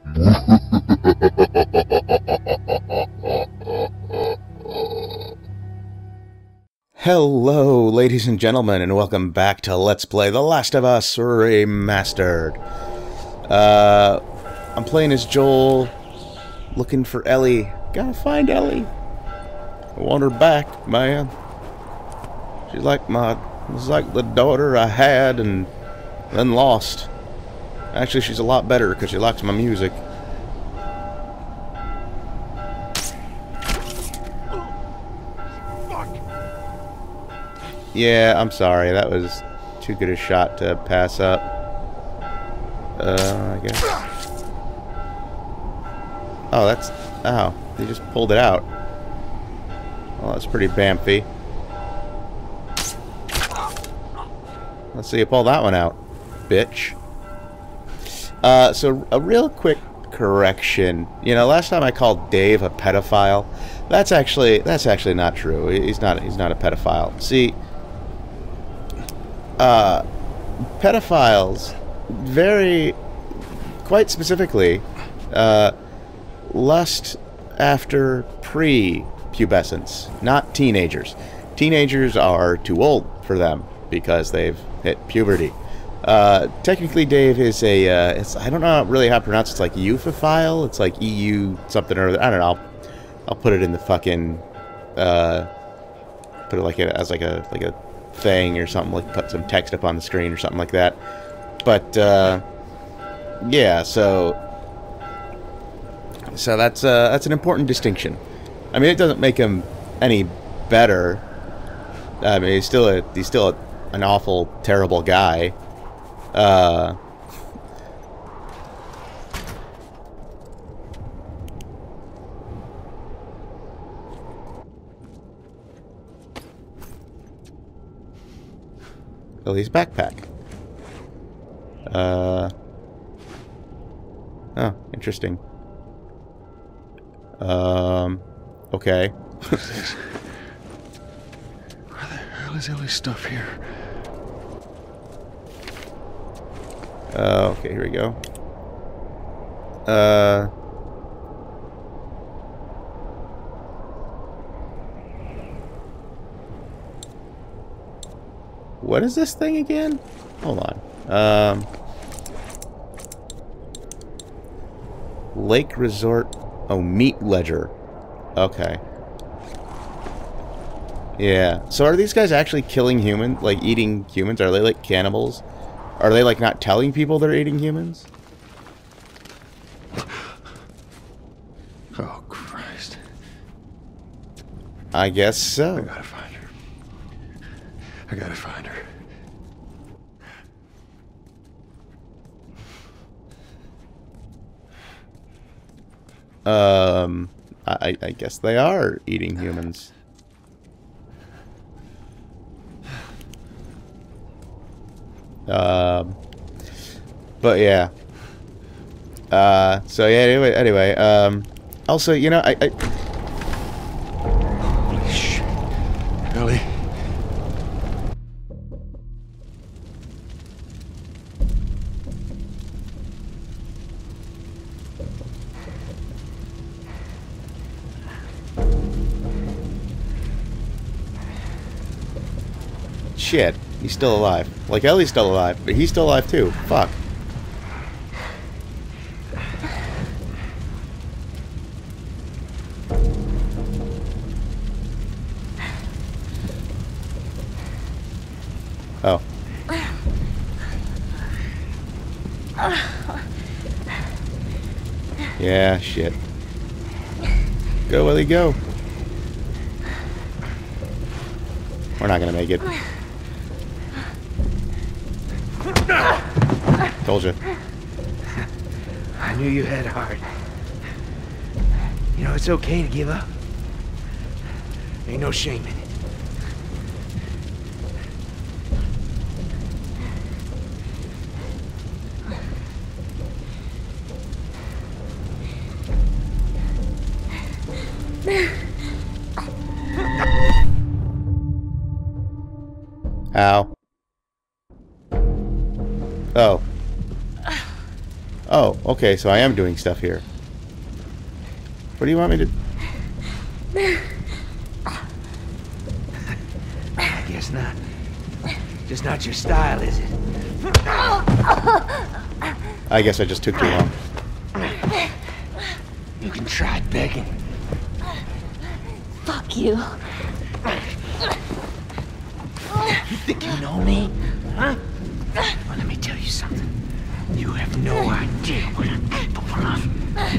Hello, ladies and gentlemen, and welcome back to Let's Play The Last of Us Remastered. I'm playing as Joel, looking for Ellie. Gotta find Ellie. I want her back, man. She's like was like the daughter I had and then lost. Actually, she's a lot better because she likes my music. Yeah, I'm sorry. That was too good a shot to pass up. I guess. Oh, that's... Oh, they just pulled it out. Well, that's pretty bamfy. Let's see you pull that one out, bitch. So a real quick correction. You know, last time I called Dave a pedophile. That's actually not true. He's not a pedophile. See, pedophiles quite specifically lust after pre-pubescence, not teenagers. Teenagers are too old for them because they've hit puberty. Technically, Dave is a I don't know really how to pronounce it. It's like euphophile. It's like EU something or other. I don't know. I'll put it in the fucking put it like as like a thing or something, like put some text up on the screen or something like that. But yeah, so that's an important distinction. I mean, it doesn't make him any better. I mean, he's still an awful, terrible guy. Ellie's backpack. Oh, interesting. Okay. Where the hell is Ellie's stuff here? Okay, here we go. What is this thing again? Hold on. Lake Resort. Oh, meat ledger. Okay. Yeah. So are these guys actually killing humans? Like eating humans? Are they like cannibals? Are they like not telling people they're eating humans? Oh, Christ. I guess so. I gotta find her. I gotta find her. I guess they are eating humans. But yeah. So yeah, anyway, also, you know, Holy shit. Ellie. Shit, he's still alive. Like, Ellie's still alive, but he's still alive too. Fuck. Oh. Yeah, shit. Go, Ellie, go. We're not gonna make it. Told you. I knew you had heart. You know, it's okay to give up. Ain't no shame in it. Ow. Oh. Oh, okay, so I am doing stuff here. What do you want me to... I guess not. Just not your style, is it? I guess I just took too long. You can try begging. Fuck you. You think you know me? Huh? Well, let me tell you something. You have no idea what I'm capable of.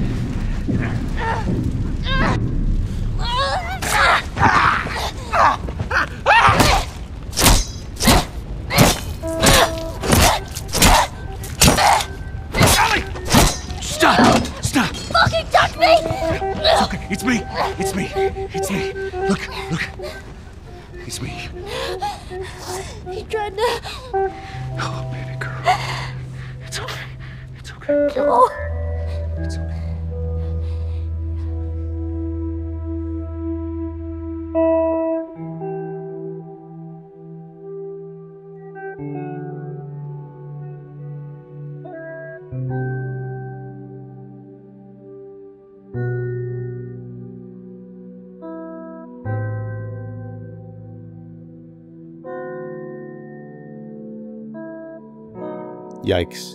Stop! Stop! Fucking touch me! It's okay. It's me. It's me. It's me. Look. Look. It's me. He tried to... Oh, baby girl. It's okay. It's okay. No. It's okay. Yikes.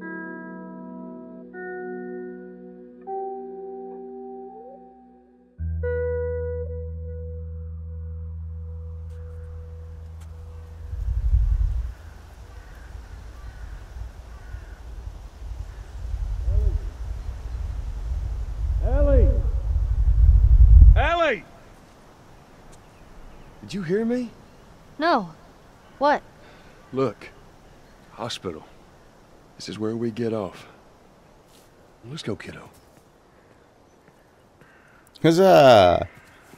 Ellie! Ellie! Did you hear me? No. What? Look. Hospital. This is where we get off. Let's go, kiddo. Huzzah!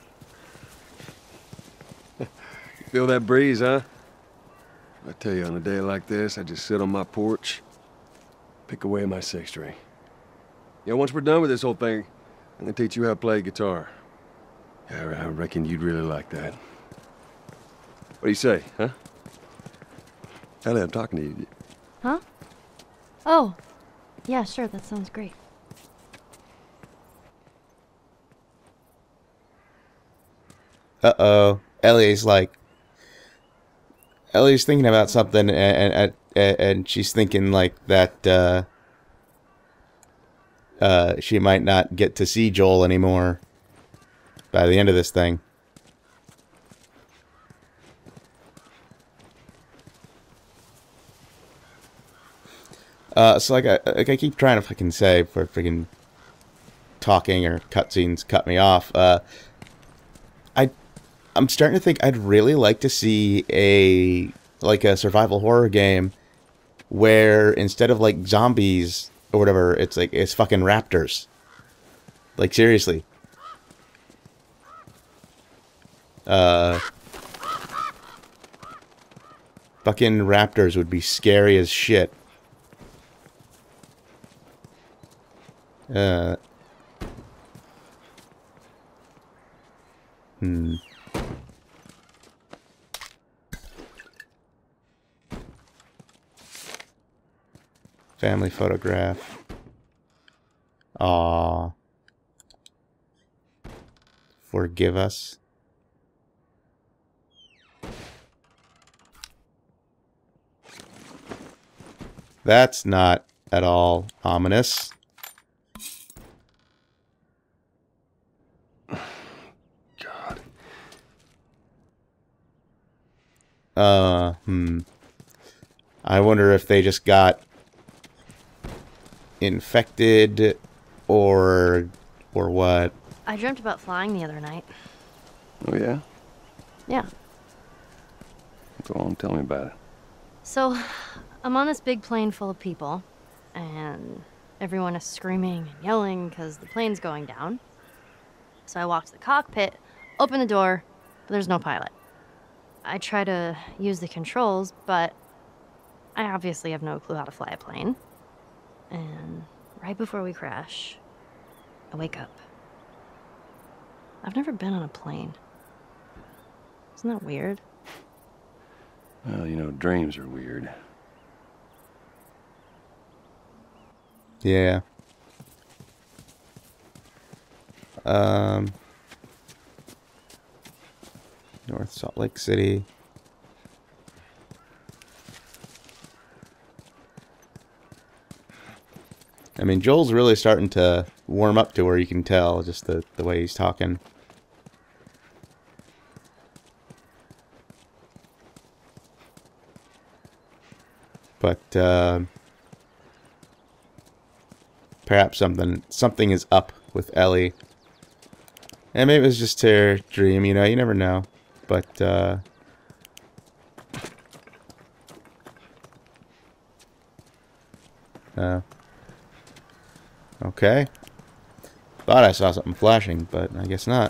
Feel that breeze, huh? I tell you, on a day like this, I just sit on my porch, pick away at my six string. You know, once we're done with this whole thing, I'm gonna teach you how to play guitar. Yeah, I reckon you'd really like that. What do you say, huh? Ellie, I'm talking to you. Huh? Oh. Yeah, sure, that sounds great. Uh-oh. Ellie's thinking about something, and she's thinking like that she might not get to see Joel anymore by the end of this thing. So like I keep trying to fucking say for freaking talking or cutscenes cut me off. I'm starting to think I'd really like to see a survival horror game where instead of like zombies or whatever, it's fucking raptors. Like seriously. Fucking raptors would be scary as shit. Family photograph. Aww. Forgive us. That's not at all ominous. God. I wonder if they just got infected or what. I dreamt about flying the other night. Oh, yeah? Yeah. Go on, tell me about it. So, I'm on this big plane full of people, and everyone is screaming and yelling because the plane's going down. So I walk to the cockpit, open the door, but there's no pilot. I try to use the controls, but I obviously have no clue how to fly a plane. And right before we crash, I wake up. I've never been on a plane. Isn't that weird? Well, you know, dreams are weird. Yeah. North Salt Lake City. I mean, Joel's really starting to warm up to her, you can tell, just the way he's talking. But, perhaps something is up with Ellie. And maybe it was just her dream, you know, you never know. But, okay. Thought I saw something flashing, but I guess not.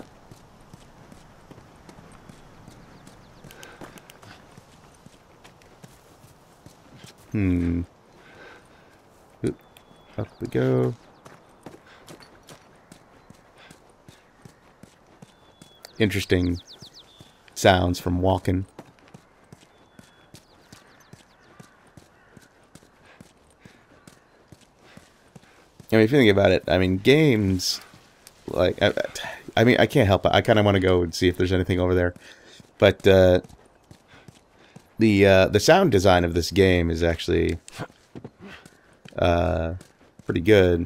Oop. Up we go. Interesting sounds from walking. I mean, if you think about it, I mean, games, like, I mean, I can't help it. I kind of want to go and see if there's anything over there. But, the sound design of this game is actually, pretty good.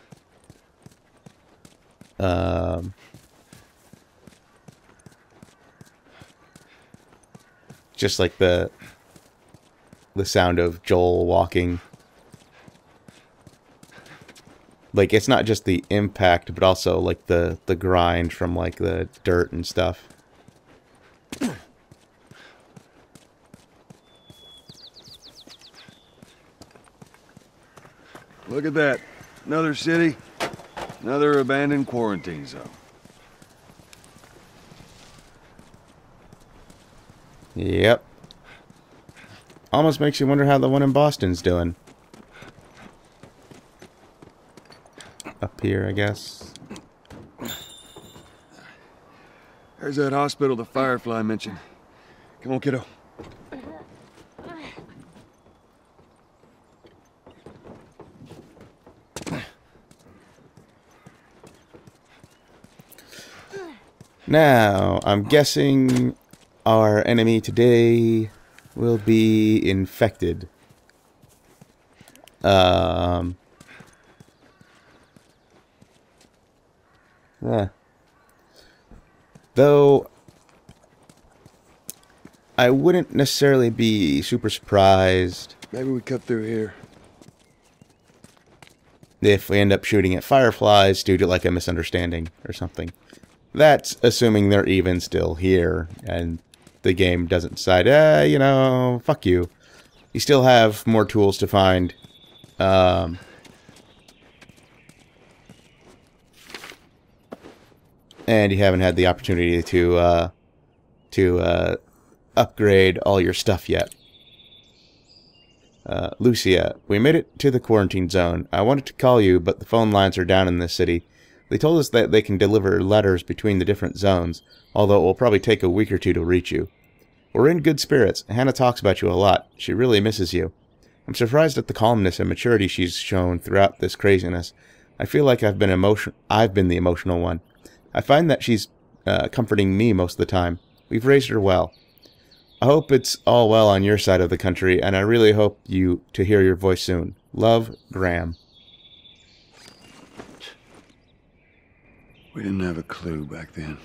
Just like the sound of Joel walking. Like, it's not just the impact, but also, like, the grind from, like, the dirt and stuff. Look at that. Another city. Another abandoned quarantine zone. Yep. Almost makes you wonder how the one in Boston's doing. Up here, I guess. There's that hospital the Firefly mentioned. Come on, kiddo. Now, I'm guessing our enemy today will be infected. Though, I wouldn't necessarily be super surprised. Maybe we cut through here. If we end up shooting at fireflies due to like a misunderstanding or something. That's assuming they're even still here and the game doesn't decide, you know, fuck you. You still have more tools to find. And you haven't had the opportunity to upgrade all your stuff yet. Lucia, we made it to the quarantine zone. I wanted to call you, but the phone lines are down in this city. They told us that they can deliver letters between the different zones, although it will probably take a week or two to reach you. We're in good spirits. Hannah talks about you a lot. She really misses you. I'm surprised at the calmness and maturity she's shown throughout this craziness. I feel like I've been the emotional one. I find that she's comforting me most of the time. We've raised her well. I hope it's all well on your side of the country, and I really hope to hear your voice soon. Love, Graham. We didn't have a clue back then.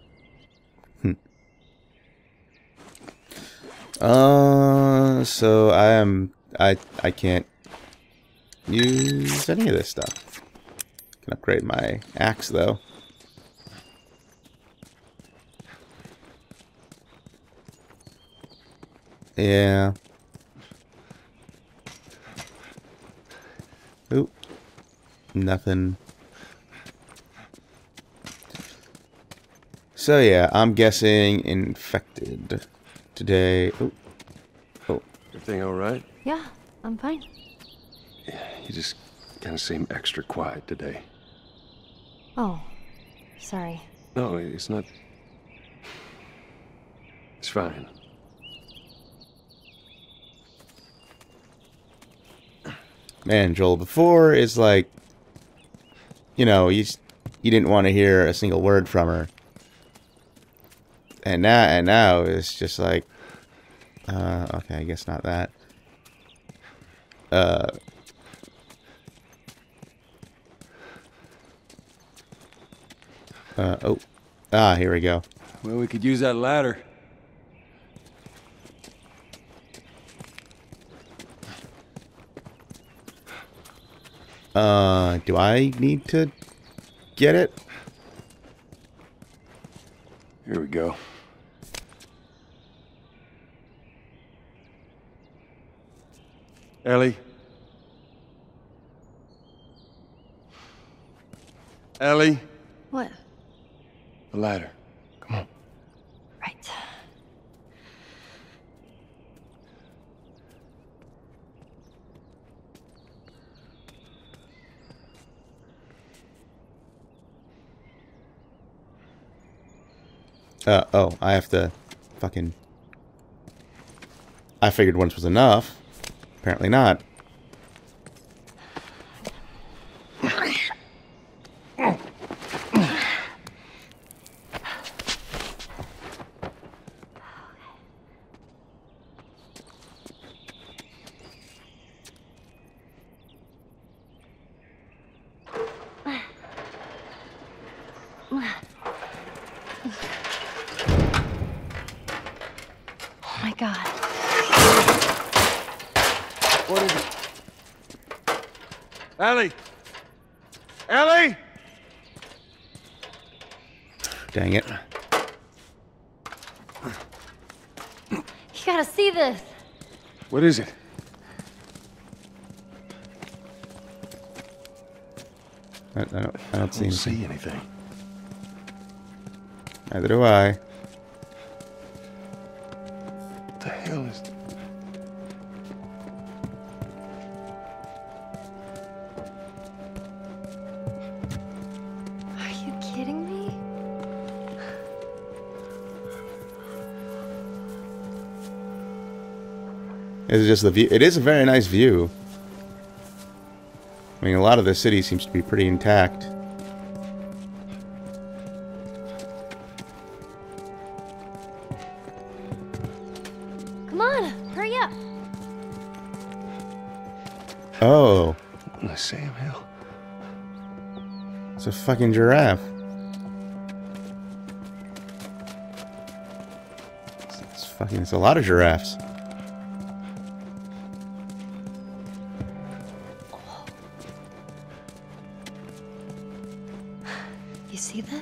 So I can't use any of this stuff. Can upgrade my axe though. Yeah. Oop. Nothing. So yeah, I'm guessing infected today. Oh. Oh. Everything all right? Yeah, I'm fine. Yeah, you just kind of seem extra quiet today. Oh, sorry. No, it's not. It's fine. Man, Joel, before is like, you know, you didn't want to hear a single word from her. And now it's just like, okay, I guess not that. Oh. Ah, here we go. Well, we could use that ladder. Do I need to get it? Here we go. Ellie? Ellie? What? The ladder. Come on. Right. Oh, I have to fucking... I figured once was enough. Apparently not. Oh my god. What is it? Ellie! Ellie! Dang it. You gotta see this. What is it? I don't see I anything. don't see anything. Neither do I. What the hell is... Are you kidding me? It's just the view. It is a very nice view. I mean, a lot of the city seems to be pretty intact. Come on, hurry up. Oh, What in the Sam Hill? it's a fucking giraffe. It's a lot of giraffes. You see this?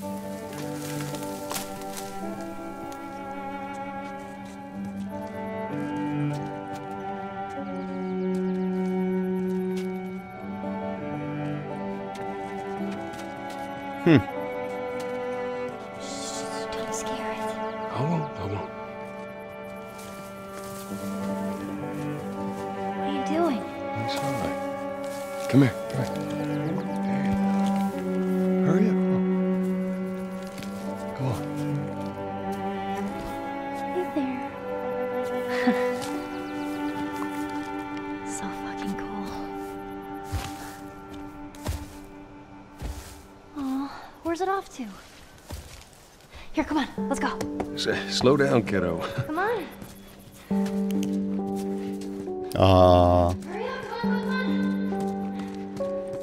Shh, don't scare it. I won't. What are you doing? It's all right. Come here. Come here. There you go. Hurry up. Come on. Hey there. So fucking cool. Oh, where's it off to? Here, come on, let's go. Slow down, kiddo. Come on. Aww. Hurry up, come on.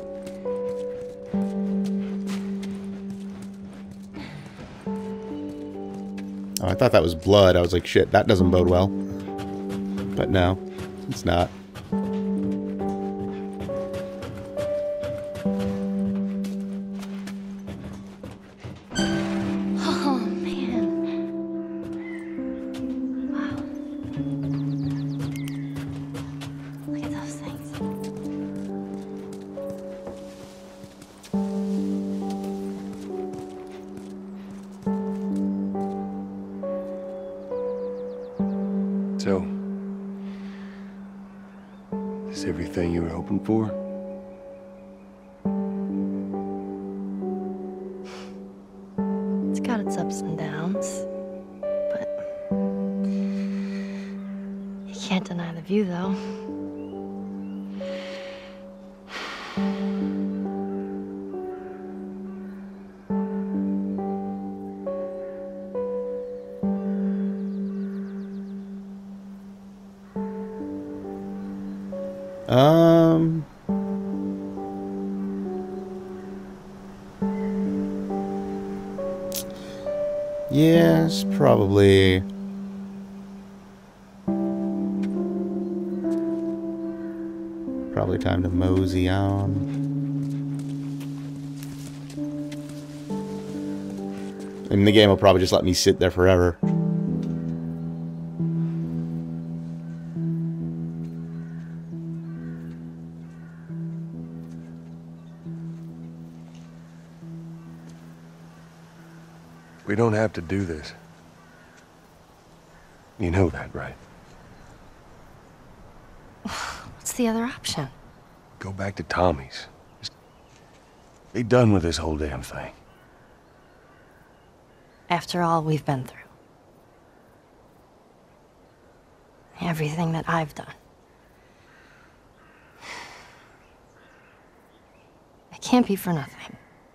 Oh, I thought that was blood. I was like, shit, that doesn't bode well. But no, it's not. Oh, man. Wow. Look at those things. So, is everything you were hoping for? It's got its ups and downs, but you can't deny the view, though. Yes, probably. Probably time to mosey on. And the game will probably just let me sit there forever. We don't have to do this. You know that, right? What's the other option? Go back to Tommy's. Just be done with this whole damn thing. After all we've been through. Everything that I've done. It can't be for nothing.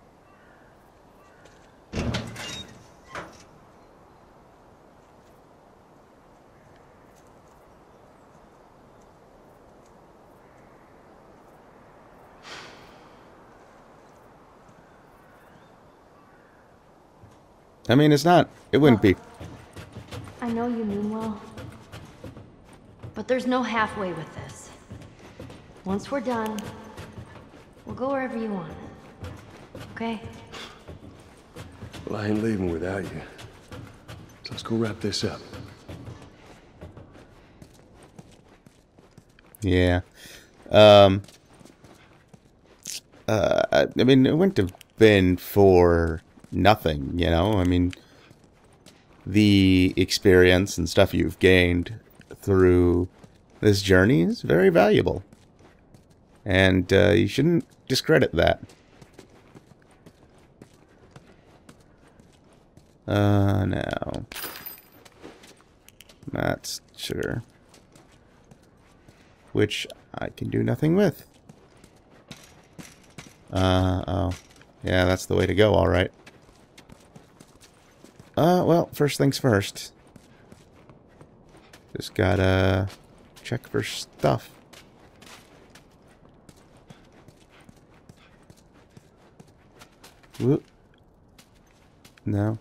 I mean, it's not. It wouldn't be. I know you mean well. But there's no halfway with this. Once we're done, we'll go wherever you want. Okay? Well, I ain't leaving without you. So let's go wrap this up. Yeah. I mean, it wouldn't have been for nothing, you know? I mean, the experience and stuff you've gained through this journey is very valuable. And you shouldn't discredit that. No. That's sugar. Which I can do nothing with. Oh. Yeah, that's the way to go, alright. Well, first things first. Just gotta check for stuff. Whoop. No.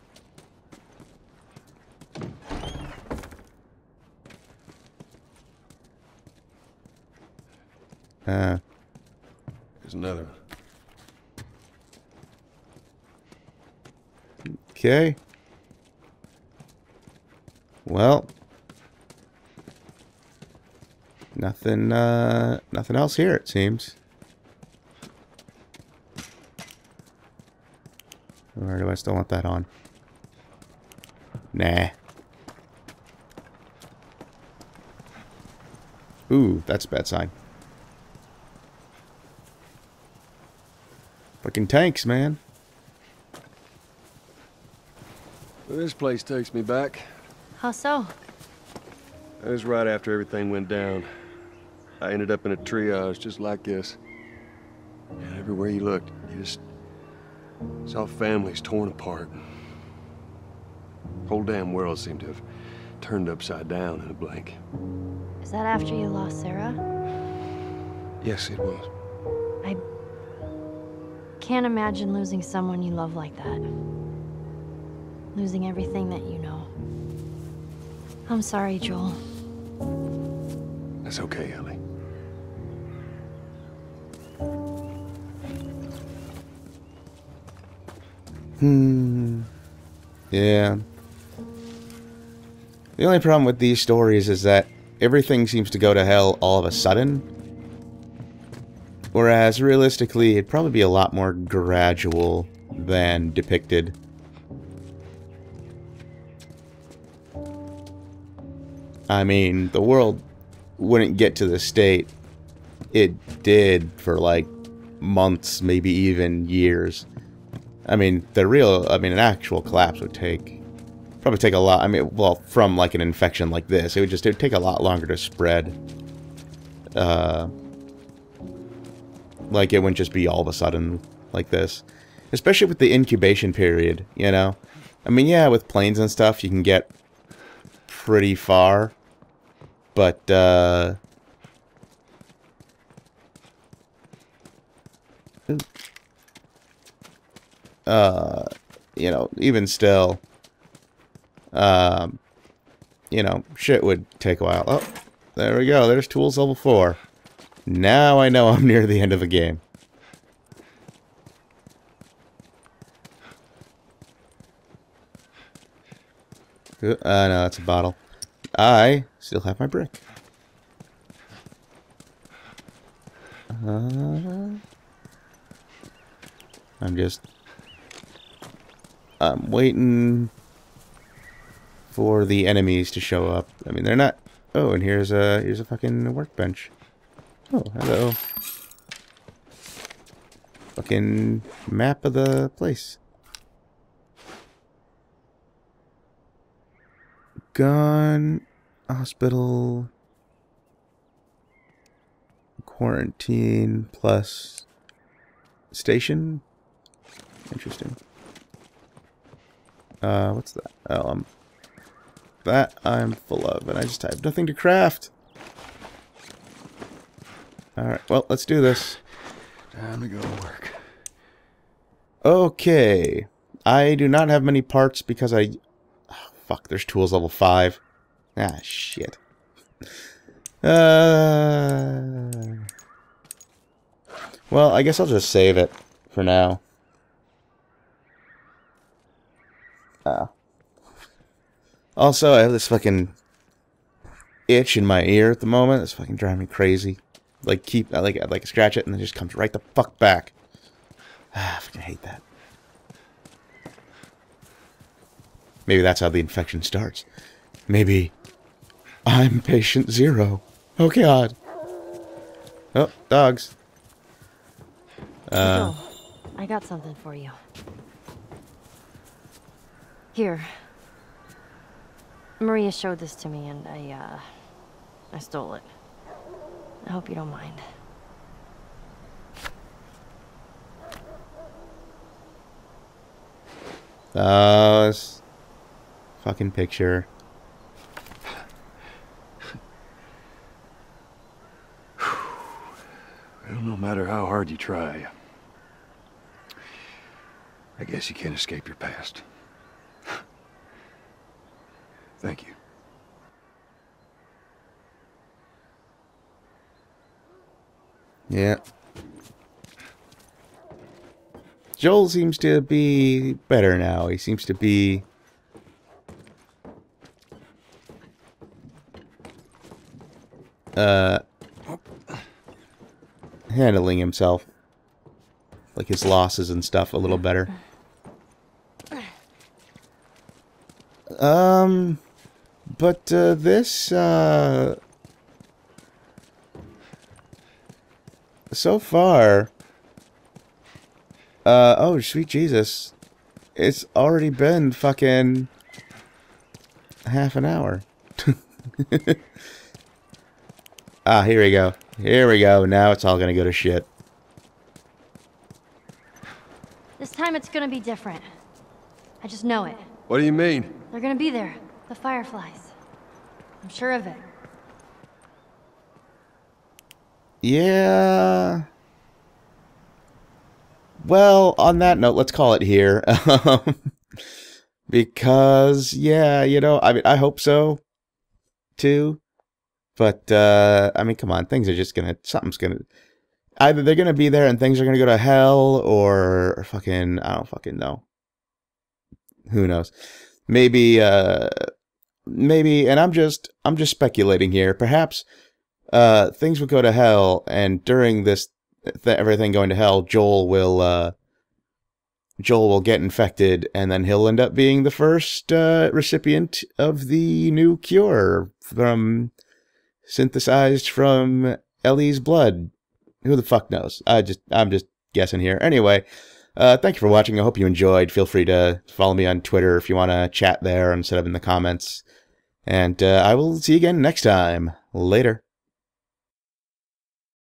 There's another one. Okay. Well. Nothing else here, it seems. Or do I still want that on? Nah. Ooh, that's a bad sign. Fucking tanks, man. Well, this place takes me back. How so? It was right after everything went down. I ended up in a triage just like this. And everywhere you looked, you just saw families torn apart. The whole damn world seemed to have turned upside down in a blink. Is that after you lost Sarah? Yes, it was. I can't imagine losing someone you love like that. Losing everything that you know. I'm sorry, Joel. That's okay, Ellie. Yeah. The only problem with these stories is that everything seems to go to hell all of a sudden. Whereas, realistically, it'd probably be a lot more gradual than depicted. I mean, the world wouldn't get to the state it did for, like, months, maybe even years. I mean, an actual collapse would probably take a lot. I mean, well, from, like, an infection like this, it would take a lot longer to spread. Like, it wouldn't just be all of a sudden like this. Especially with the incubation period, you know? I mean, yeah, with planes and stuff, you can get pretty far. But, you know, even still, you know, shit would take a while. Oh, there we go. There's tools level 4. Now I know I'm near the end of the game. No, that's a bottle. I still have my brick. I'm waiting for the enemies to show up. I mean, they're not. Oh, and here's a fucking workbench. Oh, hello. Fucking map of the place. Gun, hospital, quarantine plus station. Interesting. What's that? Oh, that I'm full of, and I just have nothing to craft. Alright, well, let's do this. Time to go to work. Okay. I do not have many parts because I... Oh, fuck, there's tools level 5. Ah, shit. Well, I guess I'll just save it for now. Also, I have this fucking itch in my ear at the moment. It's fucking driving me crazy. Like, I like scratch it and it just comes right the fuck back. Ah, I fucking hate that. Maybe that's how the infection starts. Maybe I'm patient 0. Oh god. Oh, dogs. I got something for you. Here. Maria showed this to me and I stole it. I hope you don't mind. Oh, this fucking picture. Well, no matter how hard you try, I guess you can't escape your past. Thank you. Yeah. Joel seems to be better now. He seems to be... handling himself. Like his losses and stuff a little better. But, this, so far, oh, sweet Jesus, it's already been fucking half an hour. Ah, here we go. Here we go. Now it's all gonna go to shit. This time it's gonna be different. I just know it. What do you mean? They're gonna be there. The fireflies. I'm sure of it. Yeah. Well, on that note, let's call it here. Because, yeah, you know, I mean, I hope so, too. But, I mean, come on, things are just gonna, something's gonna, either they're gonna be there and things are gonna go to hell, or fucking, I don't fucking know. Who knows? Maybe, maybe, and I'm just speculating here, perhaps, things will go to hell, and during this, everything going to hell, Joel will get infected, and then he'll end up being the first, recipient of the new cure synthesized from Ellie's blood. Who the fuck knows? I'm just guessing here. Anyway, thank you for watching. I hope you enjoyed. Feel free to follow me on Twitter if you want to chat there instead of in the comments. And I will see you again next time. Later.